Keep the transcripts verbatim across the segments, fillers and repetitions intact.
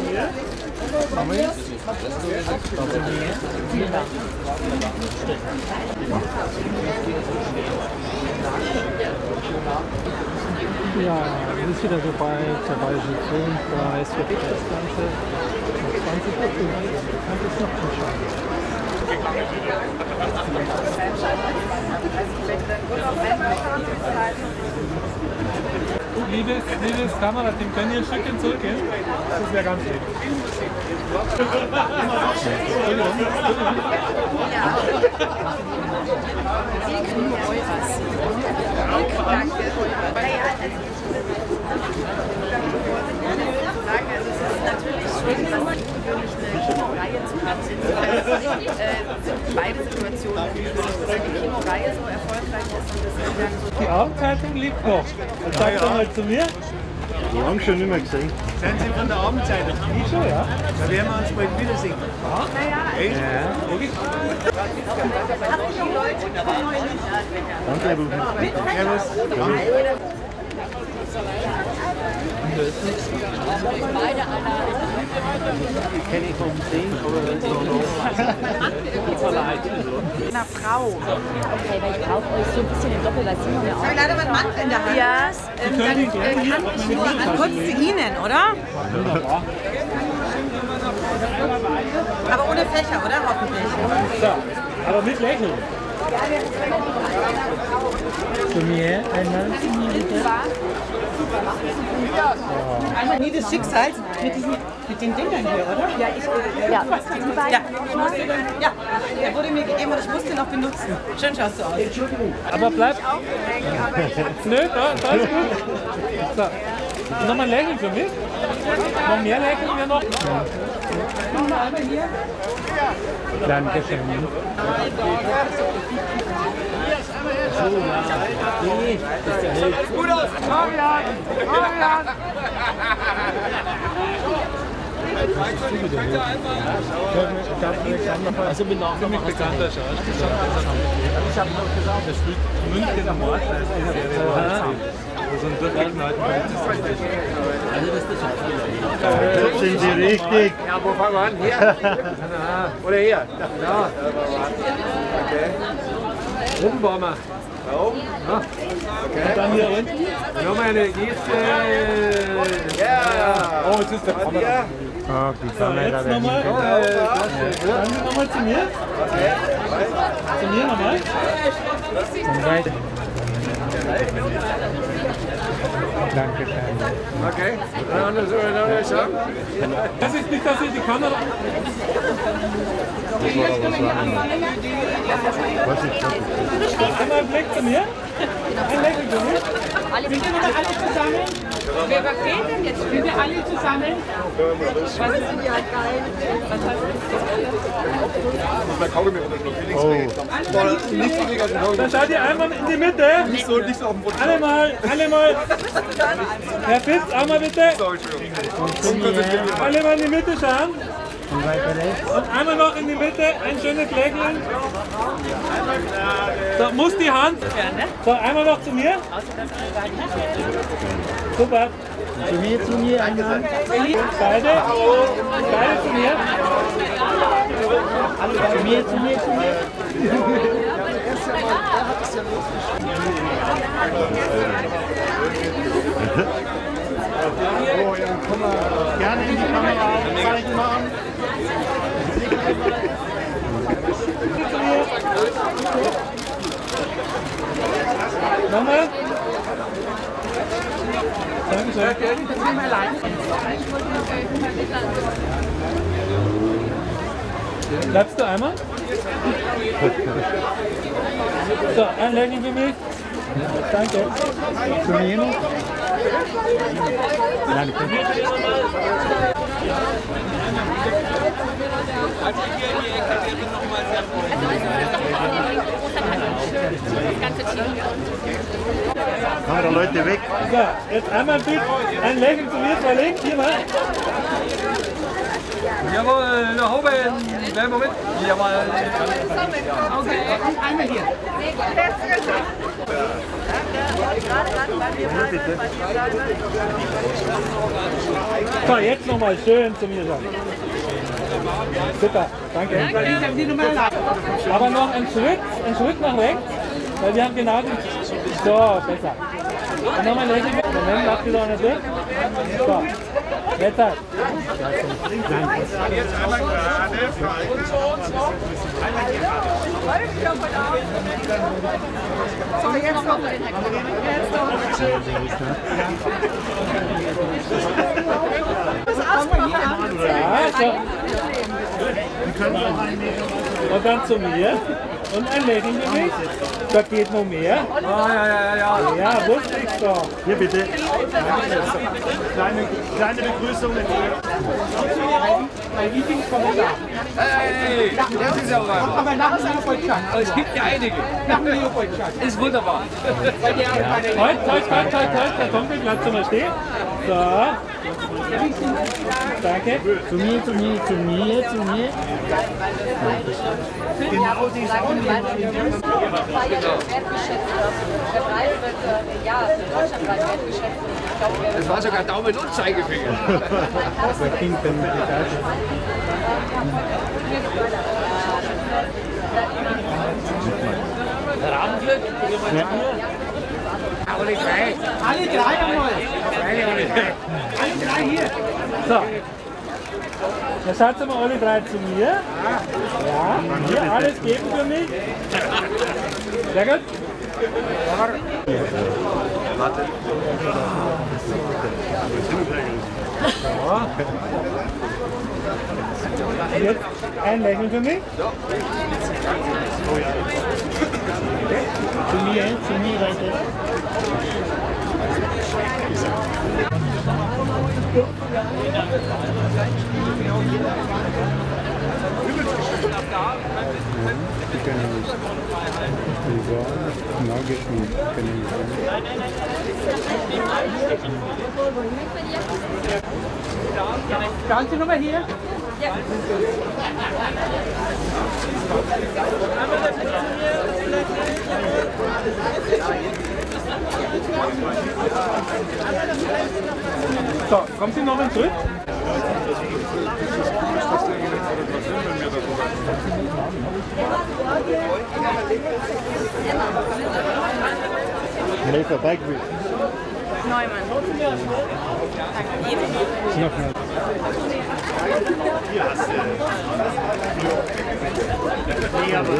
Ja, das ist wieder soweit. Der bayerische Filmpreis für das Ganze. zwanzig Uhr fünfzehn. Kann ich noch entscheiden. Liebes, liebes Kamerateam, können ihr ein Stückchen zurückgehen? Das wäre ganz lieb. Beide Situationen, die Kinoreihe so erfolgreich ist und das Die Abendzeitung liegt noch. Sag doch mal zu mir. Lang schon nicht mehr gesehen. Sind Sie von der Abendzeitung? Ich schon, ja. Da werden wir uns bald wiedersehen. Ja? Echt? Ja. Wirklich? Danke, Herr Rufen. Servus. Kenne ich vom Sehen, aber wenn es noch einer Frau. Okay, weil ich brauche euch so ein bisschen den Doppel, weil Simon ja auch. Ich habe leider meinen Mantel in der Hand. Ja, ähm, dann äh, kann ich nur dann kurz zu Ihnen, oder? Aber ohne Fächer, oder? Hoffentlich. So, aber mit Lächeln. Zu mir einmal. Einfach nie des Schicksals mit, diesen, mit den Dingern hier, oder? Ja, ich, äh, Ja, die beiden. Ja, ich musste, ja, der wurde mir gegeben und ich musste ihn noch benutzen. Schön schaust du aus. Aber bleib. Nö, da, da ist gut. So. Nochmal ein Lächeln für mich. Noch mehr Lächeln wir noch. Nochmal einmal hier. Dankeschön. So, ja. Nee, das ist der Held. Gut aus! Fabian! Fabian! Also bin auch ziemlich bekannter Schauspieler. Ich habe noch gesagt, das spielt München Mord als einer der wo so ein durchgeknallten Polizist ist. Also das ist der Schauspieler. Jetzt sind Sie richtig. Ja, wo fangen wir an? Hier? Oder hier? Ja. Okay. Oben waren wir. Da oben? Ja. Okay. Und dann hier unten. Nochmal eine Geste. Ja. Oh, jetzt ist der Kamera. Ah, die So, jetzt nochmal. Äh, Dann nochmal zu mir. Zu mir nochmal. Und weiter. Dankeschön. Okay. Dann anders oder dann sagen. Das ist nicht, dass ich die Kamera. Was ist das? Einmal einen Blick zu mir. Ein Lächeln zu mir. Alle Sind wir noch alle zusammen? Wer fehlt denn jetzt? Sind wir alle zusammen? Was ist denn ja geil? Oh. Dann schaut ihr einmal in die Mitte. Nicht so, nicht so auf dem Boden. Alle mal, alle mal. Herr Fitz, einmal bitte. Alle mal in die Mitte schauen. Und einmal noch in die Mitte, ein schönes Lächeln. So, muss die Hand. So, einmal noch zu mir. Super. Zu mir, zu mir, eine Hand. Beide. Beide zu mir. Zu mir, zu mir, zu mir. Oh, ja, komm mal. Gerne in die Kamera Zeichen machen. Nochmal. Dankeschön. Bleibst du einmal? So, ein Lächeln für mich. Danke. Zu mir noch? Danke. Kamera Leute weg. So, jetzt einmal ein Bild, ein Lächeln zu mir, zwei Links, hier mal. Jawohl, nach oben. Wer Moment? Jawohl. Okay, einmal hier. So, jetzt nochmal schön zu mir sagen. Super, danke. Aber noch einen Schritt, einen Schritt nach rechts, weil wir haben genau den... So, besser. Und nochmal lächeln. Moment, lacht wieder nicht durch. So, jetzt halt. Jetzt einmal gerade. So, jetzt noch. Jetzt noch. Ja, so. Und dann zu mir. Und ein Lächeln für mich. Da geht noch mehr. Ah, ja, ja, ja. Ja, wusste ich doch. Hier bitte. Kleine, kleine Begrüßung. Mein Lieblingskommentar. Hey, das ist ja was. Aber nach dem Leopoldschan. Es gibt ja einige. Nach dem Leopoldschan. Ist wunderbar. Bei der, bei der Halt, halt, halt, halt, halt. Der Kumpel bleibt mal stehen. So. Danke. Zu mir, zu mir, zu mir, zu mir. Genau die Sachen. Das war sogar Daumen und Zeigefinger. Das Kind kann mit der Tasche. Rahmenglück. Alle drei. alle drei einmal. Alle drei hier. So. Jetzt seid mal alle drei zu mir. Ja, hier alles geben für mich. Sehr gut. So. Jetzt ein Lächeln für mich. Zu mir, zu mir weiter. Die können nicht. Die waren magisch nicht. Können nicht. Schauen Sie nochmal hier. So, kommen Sie noch einen zurück? Schnell vorbei gewesen. Neumann. Noch mal. Hier hast du. Nee, aber.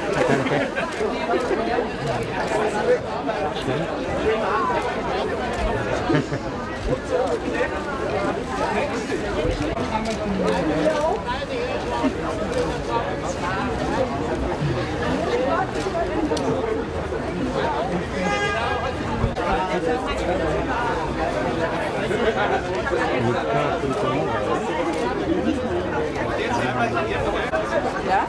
Ja?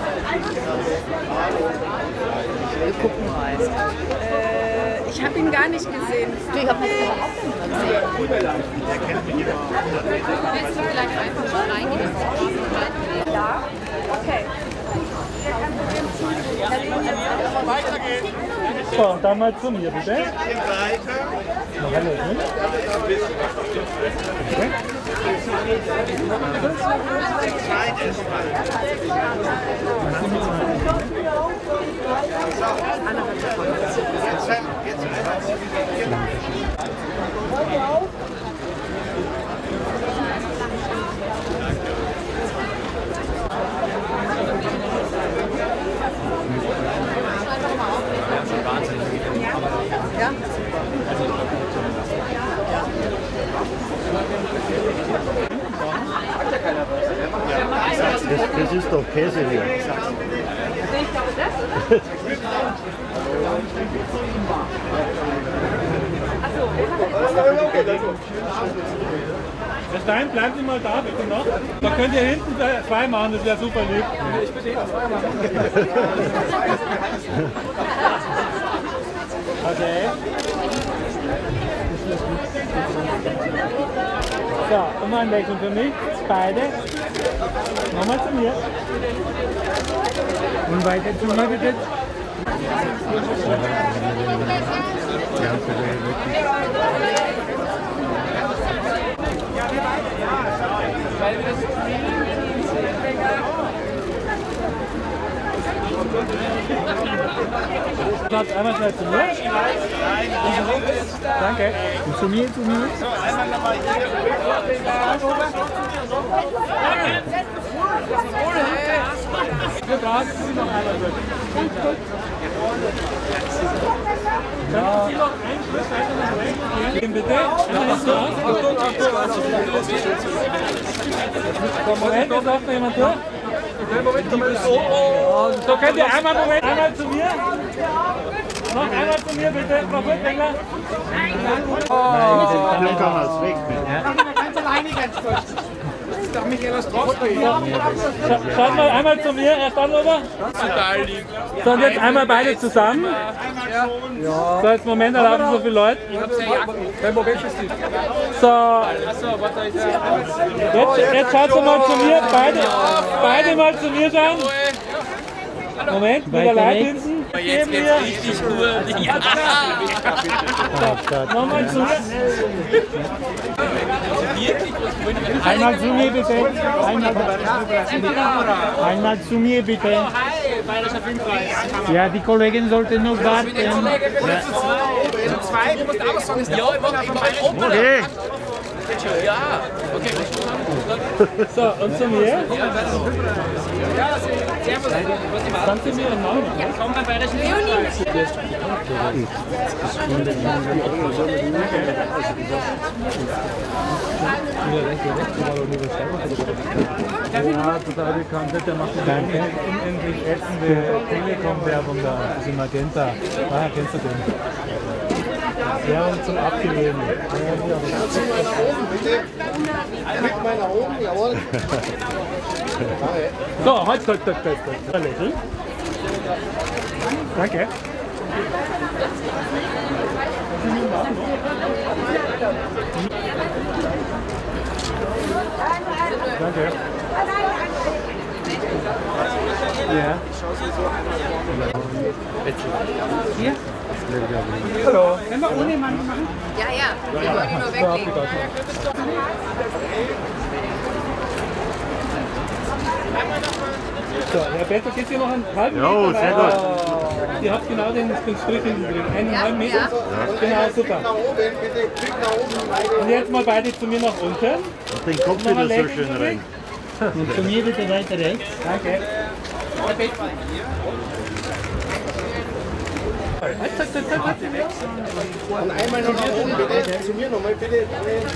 Wir gucken mal. Äh, ich habe ihn gar nicht gesehen. Ich habe das überhaupt nicht gesehen. Willst du vielleicht einfach schon reingehen? Ja? Okay. So, und dann mal zu mir, bitte. Noch ein Lächeln. Okay. Ja? Das, das ist doch Käse hier. Herr Stein, bleiben Sie mal da bitte noch. Da könnt ihr hinten zwei machen, das wäre super lieb. Ich bin eh zwei machen. Okay. So, immer ein Lächeln für mich. rechts, beide. Nochmal zu mir. Und weiter zu mir bitte. Platz einmal schnell zu mir. Danke. Und zu mir, zu mir. Wir brauchen Sie noch einmal durch. Können Sie noch einen Schritt weiter nach rechts gehen, bitte? Moment, jetzt läuft noch jemand durch. So, könnt ihr einmal, Moment, einmal zu mir. Noch einmal zu mir, bitte, Frau Furtwängler. Dann kann man es wegnehmen. Ganz alleine ganz kurz. Darf mich etwas drauf Scha Schaut mal einmal zu mir, Herr Stadlober. Total lieb. So, und jetzt einmal beide zusammen. So, jetzt Moment, da laufen so viele Leute. Kein Moment, ist die. So, Achso, warte, ich jetzt, jetzt schaut doch mal zu mir, beide, beide mal zu mir schauen. Moment, wieder Leid hinten. Jetzt geht's richtig gut. Ja. So, nochmal zu mir. Einmal zu mir bitte. Einmal, einmal zu mir bitte. Ja, die Kollegin sollte noch warten. Zu zweit, du musst auch sagen, ist der ja, Okay. Ja, okay. So, und zu mir. Ja, servus. Kannst du mir einen Namen? Ja, komm mal bei der Leonie. Ja, total bekannt. Der macht eine unendlich ätzende Telekom-Werbung da, diese Magenta. Ah, kennst du den? Werbung zum Abgewöhnen. Kriegt mal nach oben, jawohl. So, halt, halt, halt, halt, halt. Lächeln. Danke. Danke. Ja. Hier? Hallo. Können wir ohne Mann machen? Ja, ja, wir wollen ihn nur weglegen. So, Herr Better, geht hier noch einen halben Meter? Jo, sehr gut. Ihr habt genau den, den Strich hinten drin. Einen halben Meter? Ja. Genau, super. Und jetzt mal beide zu mir nach unten. Und den Kopf wieder so schön rein. Und zu mir bitte weiter rechts. Danke. Und einmal noch nach oben, bitte. Zu mir nochmal, bitte.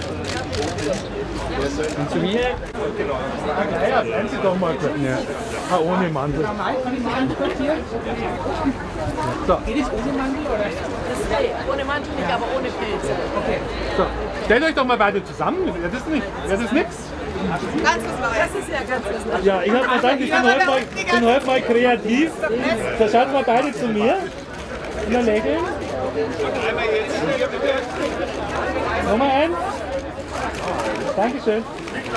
Und zu mir. Ja, bleiben Sie doch mal kurz. Ja. Ah, ohne Mantel. Kann ich mal kurz hier? So. Geht es ohne Mantel oder? Ohne Mantel nicht, aber ohne Pilze. Okay. So. Stellt euch doch mal beide zusammen. Ja, das ist nicht. Das ist nix. Ganz was Neues. Das ist ja ganz was Neues. Ja, ich habe mir gedacht, ich bin heute mal, bin heute mal kreativ. So, schaut mal beide zu mir. Und dann lächeln. Nummer eins. Dankeschön.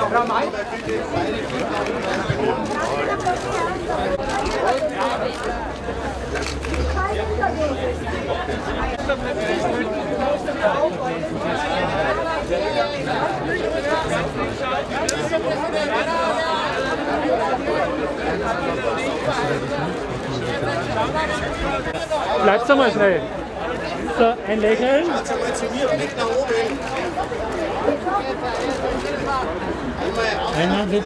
Bleibst du mal schnell. So, ein Lächeln. Einmal bitte.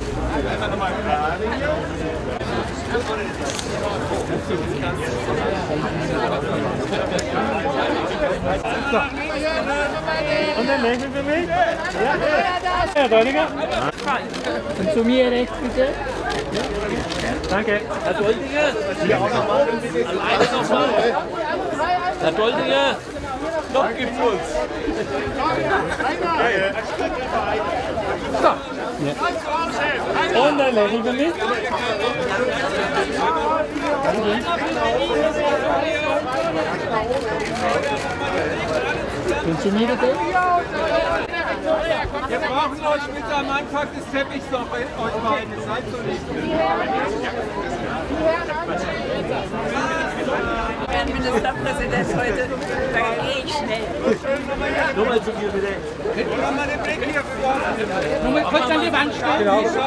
So. Und ein Lächeln für mich. Ja, Herr Doldinger. Und zu mir rechts bitte. Danke. Herr Doldinger, hier auch nochmal. Alleine nochmal. Herr Doldinger, noch gibt's uns. So. Und ein Lächeln für mich. Und zu mir bitte. Wir brauchen euch bitte am Anfang des Teppichs noch euch beiden. Seid so nicht. Herr Ministerpräsident, heute da gehe ich schnell. Nur mal zu mir bitte. Hinten haben wir den Blick hier vor. Nur mal kurz an die Wand stellen. Genau. Der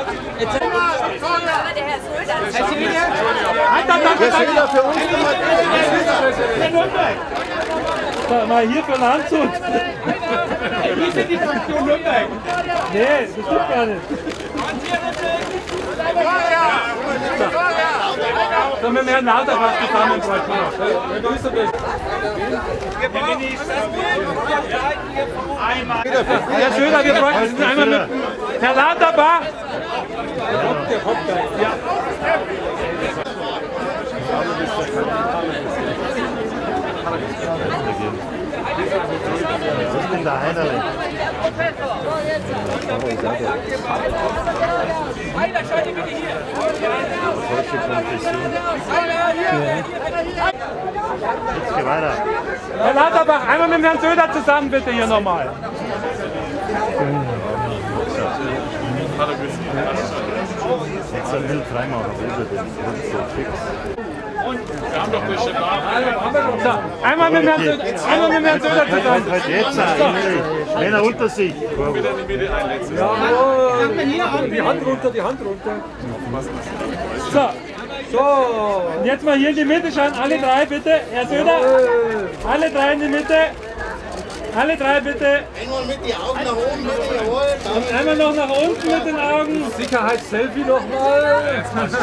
Herr Söder. Herr Söder. Der Söder für uns immer. So, mal hier für Landshut. Wie sind die Fraktion Nürnberg? Nee, das stimmt gar nicht. So, mit dem Herrn Lauterbach zusammen bräuchten wir noch. Herr Söder, wir bräuchten einmal mit Herr Lauterbach. Ja. Was ist denn der Heinerling? Heiler, schau dir bitte hier. Falsche Konfession. Jetzt geh weiter. Herr Lauterbach, einmal mit dem Herrn Söder zusammen bitte hier nochmal. Jetzt ein Hill dreimal nach oben, das ist so fix. So, einmal mit dem Herrn Söder, einmal mit dem Herrn Söder zusammen. Halt jetzt sein, Männer unter sich. Die Hand runter, die Hand runter. So. So. Und jetzt mal hier in die Mitte schauen, alle drei bitte. Herr Söder, alle drei in die Mitte. Alle drei bitte. Einmal mit die Augen nach oben, bitte, jawohl. Und einmal noch nach unten mit den Augen. Sicherheitsselfie nochmal.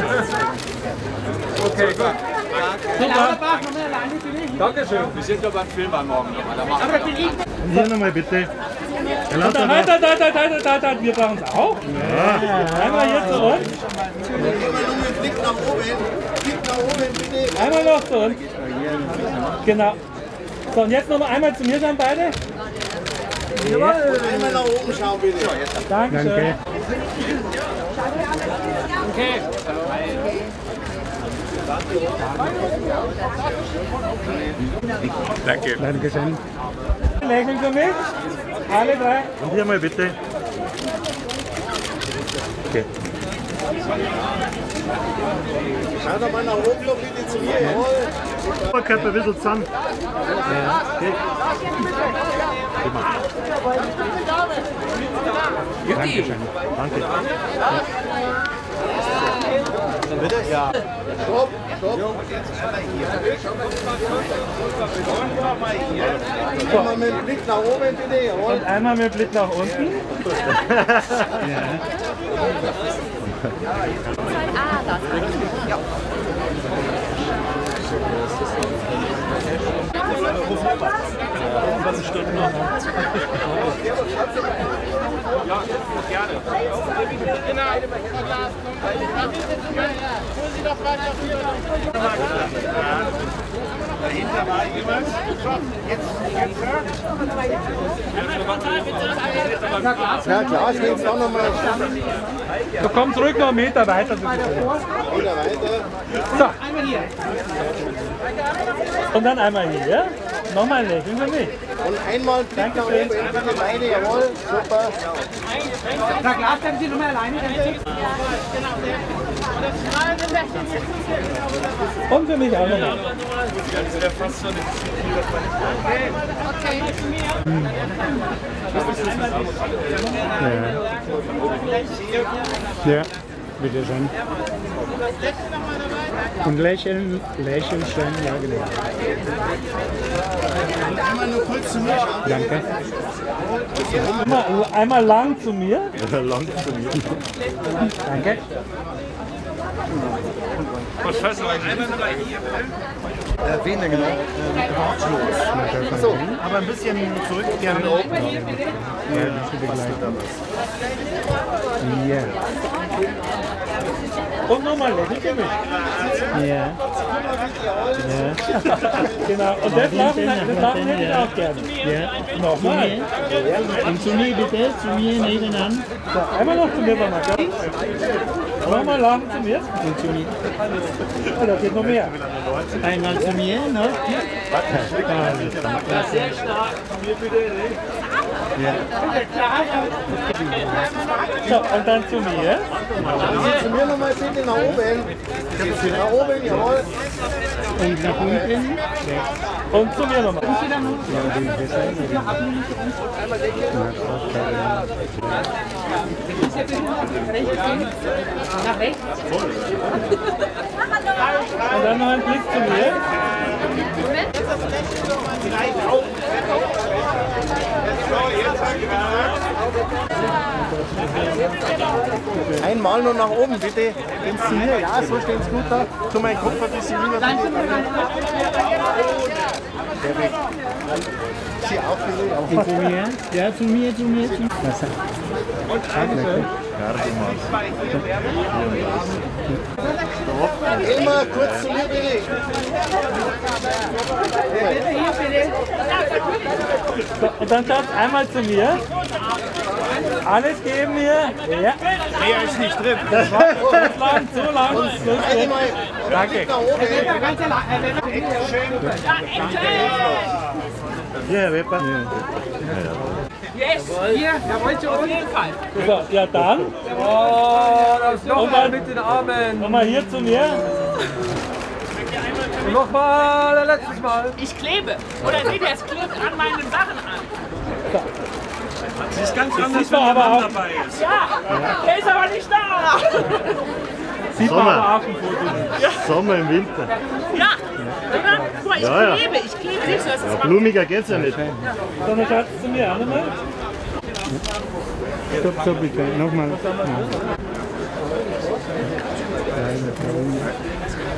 Okay, gut. Super. Dankeschön. Wir sind doch beim Film am Morgen nochmal. Und hier nochmal bitte. Herr Halt, Lauterbach. halt, halt, halt, halt, halt, halt. Wir brauchen es auch. Ja. Einmal hier zu uns. Immer nur mit Blick nach oben. Blick nach oben, bitte. Einmal noch zu uns. Genau. So, und jetzt nochmal einmal zu mir schauen, beide. Jawohl. Einmal nach oben schauen, bitte. Dankeschön. Danke. Okay. Danke. Dankeschön. Lächeln für mich. Alle drei. Und hier mal bitte. Okay. Schau doch mal nach oben noch bitte zu mir, jawohl. Oberkörper ein bisschen zusammen. Ja. Okay. Prima. Dankeschön. Danke. Bitte? Ja. Stopp, stopp. Einmal mit dem Blick nach oben, bitte, jawohl. Und einmal mit Blick nach unten. Ah, das ja. Ja, gerne. Dahinter war jemand. Jetzt, jetzt. Ja, klar, ich will es auch nochmal. So, komm zurück noch einen Meter weiter. Wieder weiter. So. Und dann einmal hier. Nochmal ein Lächeln für mich. Und einmal Blick nach oben, bitte meine, jawohl. Super. Na klar, können Sie nur mal alleine rennen. Und für mich auch nochmal. Ja. Ja, bitte schön. Und lächeln, lächeln schön, ja genau. Einmal nur kurz zu mir schauen. Danke. Einmal, einmal lang zu mir. Lang zu mir. Danke. Äh, wen denn genau? Achso, aber ein bisschen zurück gerne oben. Ja, bitte begleiten. Ja. Und nochmal Lächeln für mich. Ja. Ja. Genau. Und das machen, das machen hätte ich auch gerne. Ja. Nochmal. Und zu mir bitte, zu mir nebenan. So, einmal noch zu mir, Mama. Nochmal lachen zu mir. Und zu mir. Oh, da geht noch mehr. Einmal zu mir, ne? Sehr stark. Mir bitte, Ja. So, und dann zu mir. Zu mir nochmal bitte nach oben. Nach oben, jawohl. Und nach unten. Und zu mir nochmal. Nach rechts. Und dann noch ein Blick zu mir. Einmal nur nach oben, bitte. Gehen Sie hier, ja, so stehen Sie gut da. Tu meinen Kopf ein bisschen rüber. Sie auch wieder. Und zu mir. Ja, zu mir, zu mir, zu mir. Was sagt? Immer kurz zu mir, bitte. So, und dann schaut einmal zu mir. Alles geben mir. Ja. Mehr ist nicht drin. Das war so lang, so lang. Lustig. Danke. Nach oben. Ja, Herr Wepper. Yes, hier, jawohl, so auf jeden Fall. So, ja dann. Oh, das Und nochmal dann mit den Armen. nochmal hier zu mir. Und nochmal, ein letztes Mal. Ich klebe. Oder seht ihr, es klebt an meinen Sachen an. Das ist ganz anders, sieht man aber auch. dabei ist. Ja, der ist aber nicht da. Sieht man aber auf dem Foto. Sommer im Winter. Ja, oder? Guck mal, ich Ja, ja. klebe. Ich klebe. Siehst du, das ist Blumiger geht's ja nicht. So, dann schaut zu mir an einmal. Stopp, stopp, bitte. Nochmal.